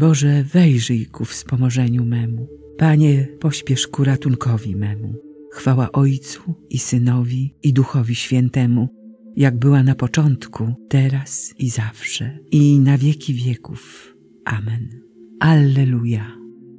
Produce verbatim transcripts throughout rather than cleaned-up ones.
Boże, wejrzyj ku wspomożeniu memu. Panie, pośpiesz ku ratunkowi memu. Chwała Ojcu i Synowi i Duchowi Świętemu, jak była na początku, teraz i zawsze, i na wieki wieków. Amen. Alleluja.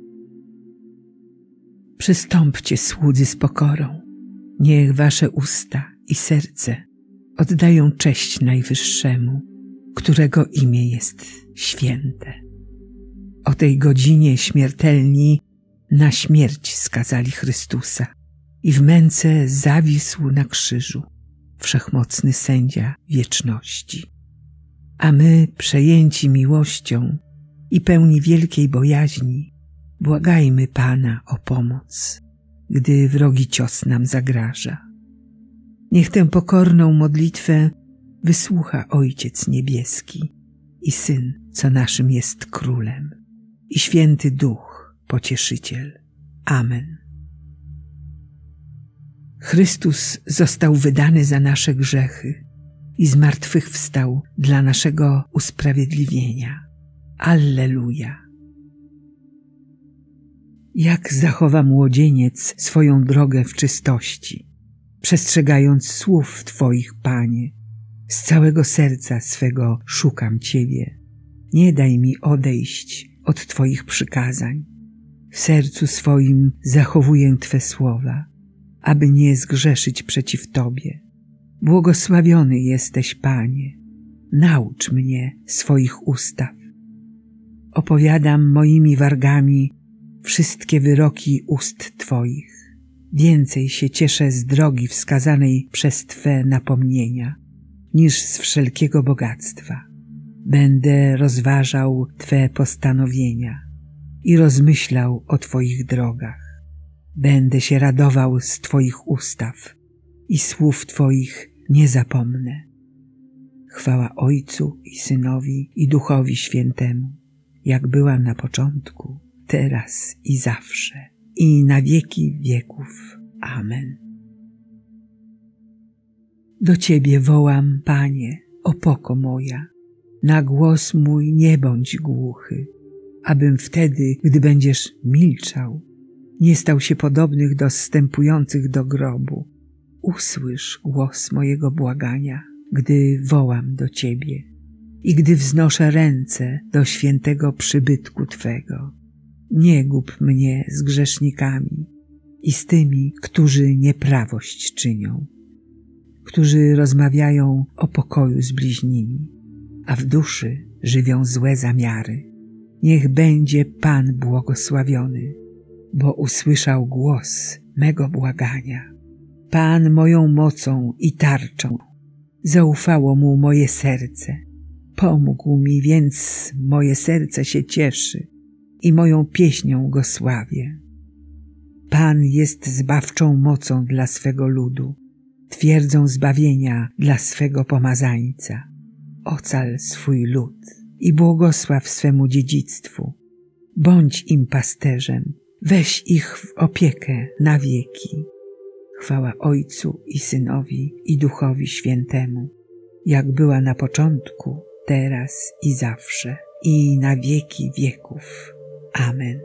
Przystąpcie, słudzy, z pokorą. Niech wasze usta i serce oddają cześć Najwyższemu, którego imię jest święte. O tej godzinie śmiertelni na śmierć skazali Chrystusa i w męce zawisł na krzyżu wszechmocny sędzia wieczności. A my, przejęci miłością i pełni wielkiej bojaźni, błagajmy Pana o pomoc, gdy wrogi cios nam zagraża. Niech tę pokorną modlitwę wysłucha Ojciec Niebieski i Syn, co naszym jest Królem, i Święty Duch, Pocieszyciel. Amen. Chrystus został wydany za nasze grzechy i zmartwychwstał dla naszego usprawiedliwienia. Alleluja. Jak zachowa młodzieniec swoją drogę w czystości, przestrzegając słów Twoich, Panie. Z całego serca swego szukam Ciebie. Nie daj mi odejść od Twoich przykazań. W sercu swoim zachowuję Twe słowa, aby nie zgrzeszyć przeciw Tobie. Błogosławiony jesteś, Panie. Naucz mnie swoich ustaw. Opowiadam moimi wargami wszystkie wyroki ust Twoich. Więcej się cieszę z drogi wskazanej przez Twe napomnienia, niż z wszelkiego bogactwa. Będę rozważał Twe postanowienia i rozmyślał o Twoich drogach. Będę się radował z Twoich ustaw i słów Twoich nie zapomnę. Chwała Ojcu i Synowi i Duchowi Świętemu, jak była na początku, teraz i zawsze, i na wieki wieków. Amen. Do Ciebie wołam, Panie, opoko moja. Na głos mój nie bądź głuchy, abym wtedy, gdy będziesz milczał, nie stał się podobnych do zstępujących do grobu. Usłysz głos mojego błagania, gdy wołam do Ciebie i gdy wznoszę ręce do świętego przybytku Twego. Nie gub mnie z grzesznikami i z tymi, którzy nieprawość czynią, którzy rozmawiają o pokoju z bliźnimi, a w duszy żywią złe zamiary. Niech będzie Pan błogosławiony, bo usłyszał głos mego błagania. Pan moją mocą i tarczą, zaufało Mu moje serce. Pomógł mi, więc moje serce się cieszy i moją pieśnią Go sławię. Pan jest zbawczą mocą dla swego ludu, twierdzą zbawienia dla swego pomazańca. Ocal swój lud i błogosław swemu dziedzictwu. Bądź im pasterzem, weź ich w opiekę na wieki. Chwała Ojcu i Synowi i Duchowi Świętemu, jak była na początku, teraz i zawsze, i na wieki wieków. Amen.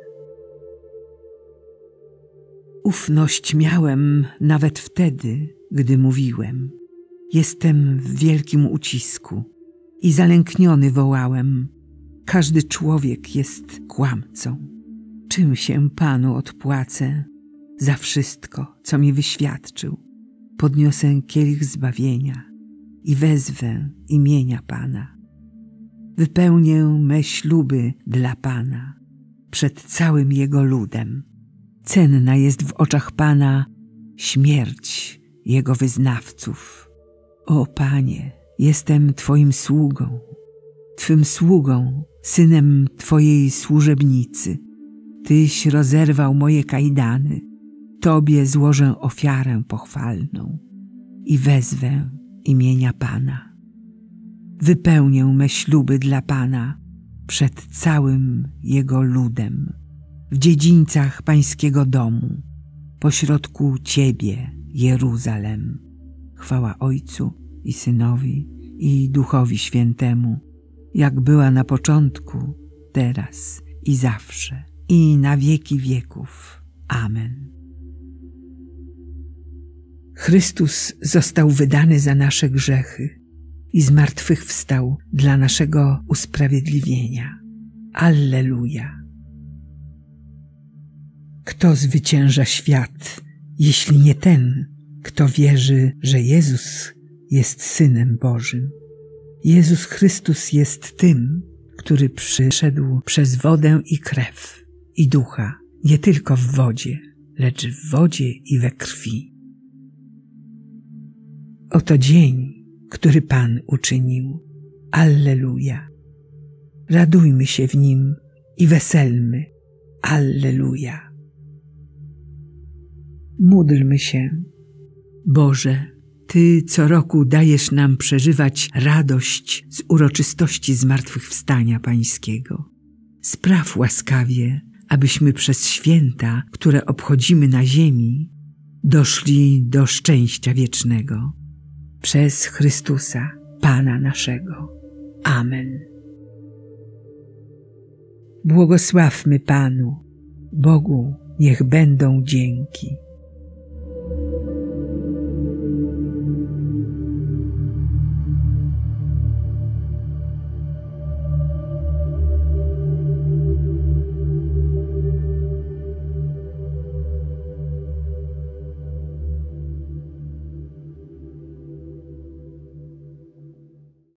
Ufność miałem nawet wtedy, gdy mówiłem. Jestem w wielkim ucisku i zalękniony wołałem. Każdy człowiek jest kłamcą. Czym się Panu odpłacę za wszystko, co mi wyświadczył? Podniosę kielich zbawienia i wezwę imienia Pana. Wypełnię me śluby dla Pana przed całym Jego ludem. Cenna jest w oczach Pana śmierć Jego wyznawców. O Panie, jestem Twoim sługą, Twym sługą, synem Twojej służebnicy. Tyś rozerwał moje kajdany, Tobie złożę ofiarę pochwalną i wezwę imienia Pana. Wypełnię me śluby dla Pana przed całym Jego ludem, w dziedzińcach Pańskiego domu, pośrodku Ciebie, Jeruzalem. Chwała Ojcu i Synowi i Duchowi Świętemu, jak była na początku, teraz i zawsze, i na wieki wieków. Amen. Chrystus został wydany za nasze grzechy i zmartwychwstał dla naszego usprawiedliwienia. Alleluja. Kto zwycięża świat, jeśli nie ten, kto wierzy, że Jezus jest Synem Bożym? Jezus Chrystus jest tym, który przyszedł przez wodę i krew i ducha, nie tylko w wodzie, lecz w wodzie i we krwi. Oto dzień, który Pan uczynił. Alleluja. Radujmy się w nim i weselmy. Alleluja. Módlmy się. Boże, Ty co roku dajesz nam przeżywać radość z uroczystości zmartwychwstania Pańskiego. Spraw łaskawie, abyśmy przez święta, które obchodzimy na ziemi, doszli do szczęścia wiecznego. Przez Chrystusa, Pana naszego. Amen. Błogosławmy Panu, Bogu niech będą dzięki.